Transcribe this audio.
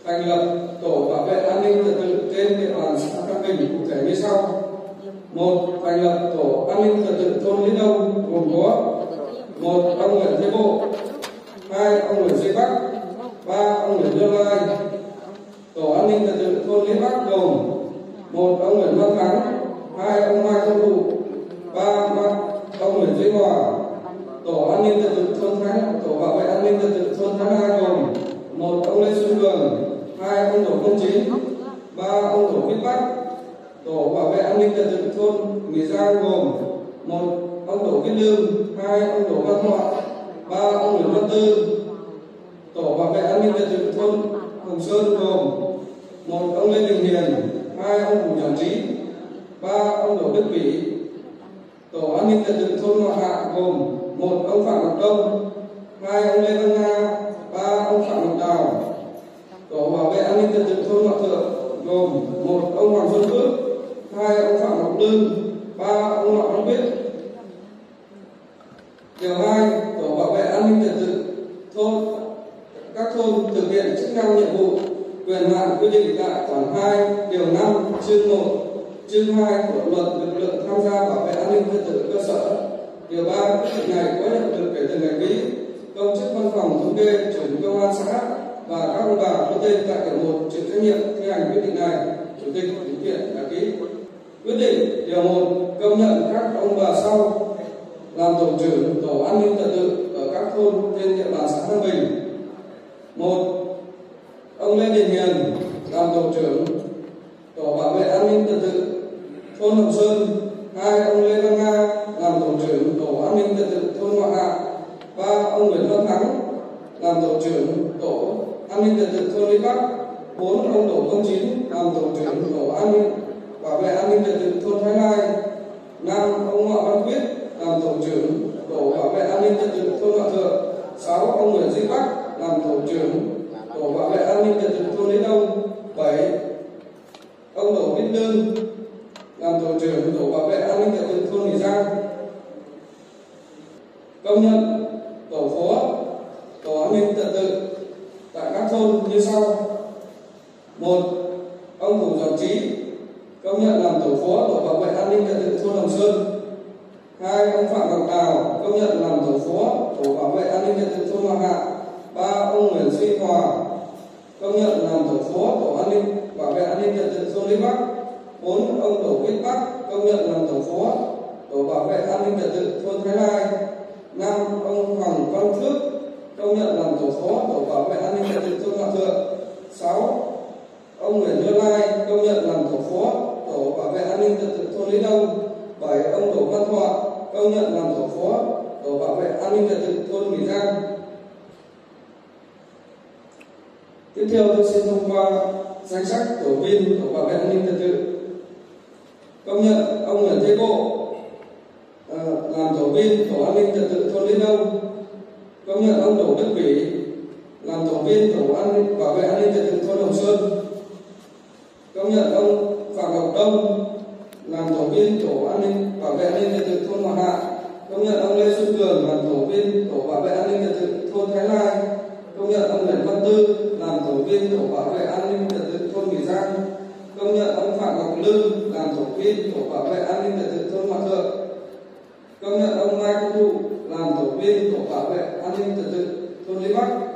thành lập tổ bảo vệ an ninh trật tự trên địa bàn xã Cam Bình cụ thể như sau: 1. Thành lập tổ an ninh trật tự thôn Lý Đông gồm có 1. Ông Nguyễn Thế Bộ, 2. ông Nguyễn Duy Bắc, 3. ông Nguyễn Lương Lai. Tổ an ninh trật tự thôn Lý Bắc gồm 1. ông Nguyễn Văn Thắng, 2. ông Mai Công Thụ, 3. ông Nguyễn Duy Hòa. Tổ an ninh trật tự thôn tổ bảo vệ an ninh trật tự thôn Thái Lai gồm 1. ông Lê Xuân Cường, 2. ông Đỗ Công Chín, 3. ông Đỗ Viết Bắc. Tổ bảo vệ an ninh trật tự thôn Mỹ Giang gồm 1. ông Đỗ Viết Lương, 2. ông Đỗ Văn Thọ, 3. ông Nguyễn Văn Tư. Tổ bảo vệ an ninh trật tự thôn Hồng Sơn gồm 1. ông Lê Đình Hiền, 2. ông Vũ Trọng Trí, 3. ông Đỗ Đức Vĩ. Tổ an ninh trật tự thôn Ngọc Hạ gồm 1. ông Phạm Ngọc Đông, 2. ông Lê Văn Nga, 3. ông Phạm Ngọc Đào. Tổ bảo vệ an ninh trật tự thôn Ngọc Thượng gồm 1. ông Hoàng Xuân Phước, 2. ông Phạm Ngọc Lương, 3. ông Ngọc Văn Quyết. Điều 2. Tổ bảo vệ an ninh trật tự thôn các thôn thực hiện chức năng nhiệm vụ quyền hạn quy định tại khoản 2 điều 5 chương 1 chương 2 của luật lực lượng tham gia bảo vệ an ninh trật tự cơ sở. Điều 3. Quyết định này có hiệu lực kể từ ngày ký. Công chức văn phòng thống kê, trưởng công an xã và các ông bà có tên tại điều 1 chịu trách nhiệm thi hành quyết định này. Chủ tịch thực hiện đã ký. Quyết định điều 1 công nhận các ông bà sau làm tổ trưởng tổ an ninh trật tự ở các thôn trên địa bàn xã Thăng Bình. 1. ông Lê Đình Hiền làm tổ trưởng tổ bảo vệ an ninh trật tự thôn Hồng Sơn. 2. ông Lê Văn Nga làm tổ trưởng tổ an ninh trật tự thôn Ngọc Hạ. 3. ông Nguyễn Văn Thắng làm tổ trưởng tổ an ninh trật tự thôn Lý Bắc. 4. ông Đỗ Công Chín làm tổ trưởng tổ an ninh bảo vệ an ninh trật tự thôn Thái Lai. 5. ông Ngọ Văn Quyết làm tổ trưởng tổ bảo vệ an ninh trật tự thôn Ngọ Thượng. 6. ông Nguyễn Duy Bắc làm tổ trưởng tổ bảo vệ an ninh trật tự thôn Lý Đông. 7. ông Đỗ Viết Lương làm tổ trưởng tổ bảo vệ an ninh trật tự thôn Mỹ Giang. Công nhận tổ phó tổ an ninh trật tự tại các thôn như sau: 1. ông Vũ Trọng Trí công nhận làm tổ phó tổ bảo vệ an ninh trật tự thôn Hồng Sơn. 2. ông Phạm Ngọc Đào công nhận làm tổ phó tổ bảo vệ an ninh trật tự thôn Ngọc Hạ. 3. ông Nguyễn Duy Hòa công nhận làm tổ phó tổ an ninh bảo vệ an ninh trật tự thôn Lý Bắc. 4. ông Đỗ Viết Bắc công nhận làm tổ phó tổ bảo vệ an ninh trật tự thôn Thái Lai. 5. ông Hoàng Văn Phước công nhận làm tổ phó tổ bảo vệ an ninh trật tự thôn Ngọc Thượng. 6. ông Nguyễn Lương Lai công nhận làm tổ phó tổ bảo vệ an ninh trật tự thôn Lý Đông. 7. ông Đỗ Văn Thọ công nhận làm tổ phó tổ bảo vệ an ninh trật tự thôn Mỹ Giang. Tiếp theo tôi xin thông qua danh sách tổ viên tổ bảo vệ an ninh trật tự. Công nhận ông Nguyễn Thế Bộ làm tổ viên tổ an ninh trật tự thôn Lý Đông. Công nhận ông Đỗ Đức Vĩ làm tổ viên tổ an ninh bảo vệ an ninh trật tự thôn Hồng Sơn. Công nhận ông Phạm Ngọc Đông làm tổ viên tổ an ninh bảo vệ an ninh trật tự thôn Ngọc Hạ. Công nhận ông Lê Xuân Cường làm tổ viên tổ bảo vệ an ninh trật tự thôn Thái Lai. Công nhận ông Nguyễn Văn Tư làm tổ viên tổ bảo vệ an ninh trật tự thôn Mỹ Giang. Công nhận ông Phạm Ngọc Lương làm tổ viên tổ bảo vệ an ninh trật tự thôn Ngọc Thượng. Công nhận ông Mai Công Thụ làm tổ viên tổ bảo vệ an ninh trật tự thôn Lý Bắc.